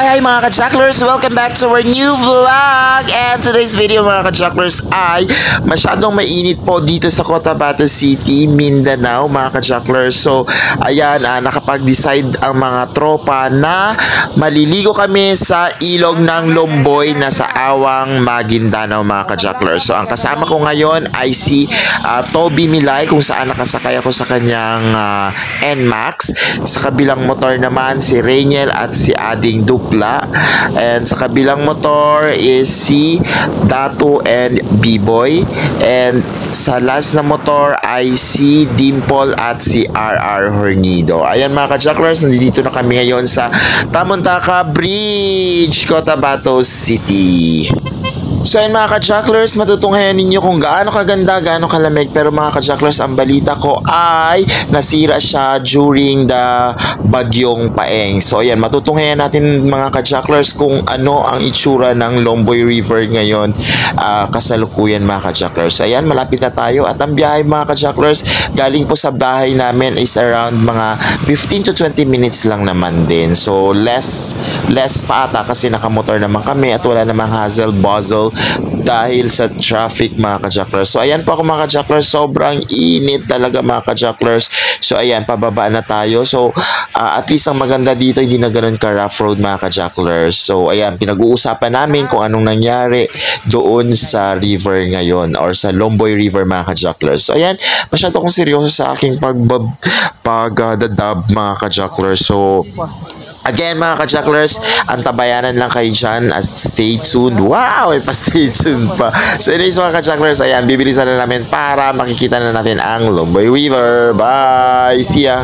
Hi mga ka-jacklers! Welcome back to our new vlog! And today's video mga ka-jacklers ay masyadong mainit po dito sa Cotabato City, Mindanao mga ka-jacklers. So ayan, nakapag-decide ang mga tropa na maliligo kami sa ilog ng Lomboy na sa Awang, Maguindanao mga ka-jacklers. So ang kasama ko ngayon ay si Toby Milay, kung saan nakasakay ako sa kanyang NMAX. Sa kabilang motor naman si Rainiel at si Ading Dupla, and sa kabilang motor is si Datu and B-Boy, and sa last na motor ay si Dimple at si RR Hornido. Ayan mga ka-jacklers, nandito na kami ngayon sa Tamuntaka Bridge, Cotabato City. So ayun mga ka-jacklers, matutunghayan ninyo kung gaano kaganda, gaano kalamig. Pero mga ka-jacklers, ang balita ko ay nasira siya during the bagyong Paeng. So ayan, matutunghayan natin mga ka-jacklers kung ano ang itsura ng Lomboy River ngayon kasalukuyan mga ka-jacklers. So ayan, malapit na tayo at ang biyahe mga ka-jacklers galing po sa bahay namin is around mga 15 to 20 minutes lang naman din. So less pa ata kasi nakamotor naman kami at wala namang hassle-buzzle dahil sa traffic mga ka-jacklers. So ayan po ako mga ka-jacklers, sobrang init talaga mga ka-jacklers. So ayan, pababa na tayo. So at least ang maganda dito, hindi na ganun ka rough road mga ka-jacklers. So ayan, pinag-uusapan namin kung anong nangyari doon sa river ngayon or sa Lomboy River mga ka-jacklers. So ayan, masyado akong seryoso sa aking pagdadab mga ka-jacklers. So again mga ka-jacklers, antabayanan lang kayo dyan at stay tuned. Wow! May pa-stay tuned pa. So anyways mga ka-jacklers, ayan, bibilisan na namin para makikita na natin ang Lomboy River. Bye! See ya!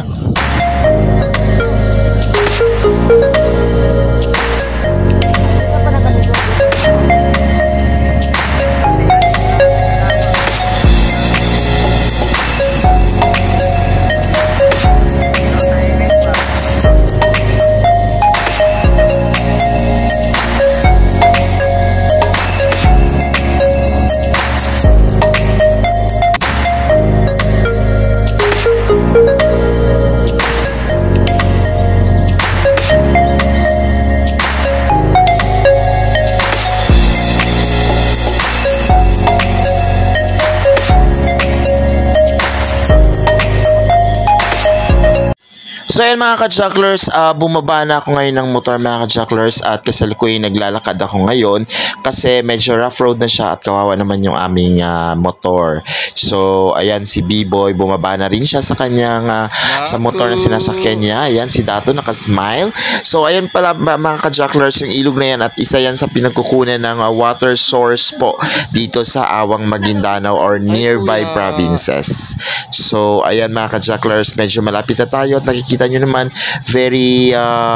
So ayan mga ka-jacklers, bumaba na ako ngayon ng motor mga ka-jacklers at kasalukuyan naglalakad ako ngayon kasi medyo rough road na siya at kawawa naman yung aming motor. So ayan, si B-Boy bumaba na rin siya sa kanyang sa motor na sinasakyan niya. Ayan, si Dato nakasmile. So ayan pala mga ka-jacklers, yung ilog na yan at isa yan sa pinagkukunan ng water source po dito sa Awang, Maguindanao or nearby provinces. So ayan mga ka-jacklers, medyo malapit na tayo at nakikita nyo naman, very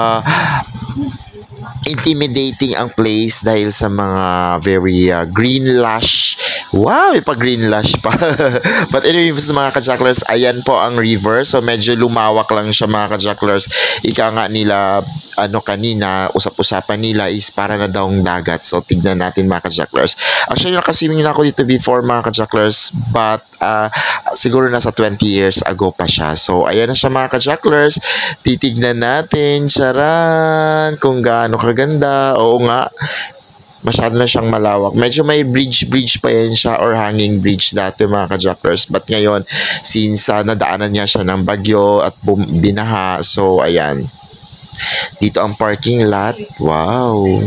intimidating ang place dahil sa mga very green lush. Wow, may pa green lush pa. But anyway, mga ka-jacklers, ayan po ang river. So medyo lumawak lang siya mga ka-jacklers. Ika nga nila, kanina, usap-usapan nila is para na daw ang dagat. So tignan natin mga ka-jacklers. Actually, nakaswimming na ako dito before mga ka-jacklers, but siguro nasa 20 years ago pa siya. So ayan na siya mga ka-jacklers. Titignan natin, charan, kung gaano kaganda. Oo nga, masyado na siyang malawak. Medyo may bridge pa yan siya or hanging bridge dati mga ka-jacklers. But ngayon, since nadaanan niya siya ng bagyo at binaha, so ayan. Dito ang parking lot. Wow!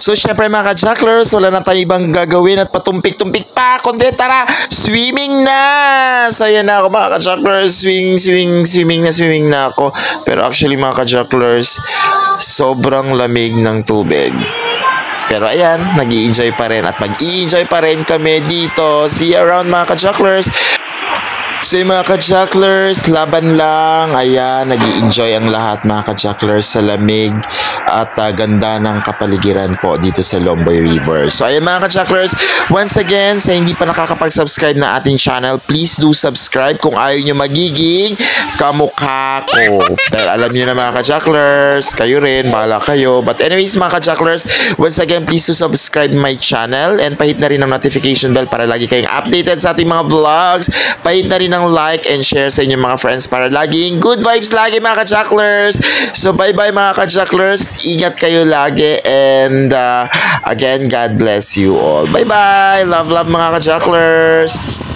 So, syempre mga ka-jacklers, wala na tayo ibang gagawin at patumpik-tumpik pa. Kundi tara, swimming na! So, ayan na ako mga ka-jacklers. Swimming na ako. Pero actually mga ka-jacklers, sobrang lamig ng tubig. Pero ayan, nag-i-enjoy pa rin at mag-i-enjoy pa rin kami dito. See you around mga ka-jacklers. So yung mga ka-jacklers, laban lang. Ayan, nag-i-enjoy ang lahat mga ka-jacklers sa lamig at ganda ng kapaligiran po dito sa Lomboy River. So ayan mga ka-jacklers, once again, sa hindi pa nakakapag-subscribe na ating channel, please do subscribe kung ayaw nyo magiging kamukha ko. Pero alam nyo na mga ka-jacklers, kayo rin, bahala kayo. But anyways mga ka-jacklers, once again, please do subscribe my channel and pahit na rin ang notification bell para lagi kayong updated sa ating mga vlogs. Pahit na rin ng like and share sa inyong mga friends para laging good vibes lagi mga ka-jacklers. So bye-bye mga ka-jacklers. Ingat kayo lagi and again, God bless you all. Bye-bye. Love mga ka-jacklers.